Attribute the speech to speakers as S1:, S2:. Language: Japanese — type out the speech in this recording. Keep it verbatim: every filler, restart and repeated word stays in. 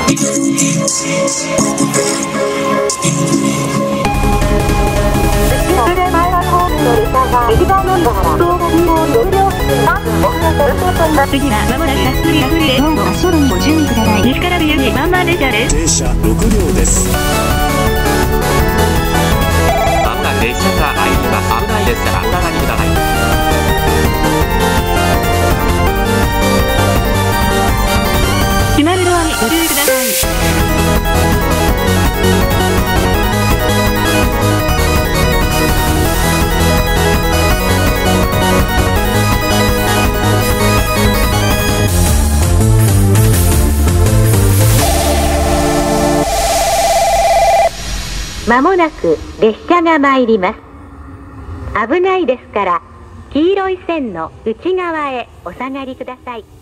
S1: 次はまもなくたっぷりあふれで、どうぞ足元にご注意ください。西から冬にワンマン列車です。
S2: 停車ろく両です。
S3: まもなく列車が入ります。危ないですからお下がりください。
S1: 閉まるドアにご注意ください。
S4: まもなく列車が参ります。危ないですから黄色い線の内側へお下がりください。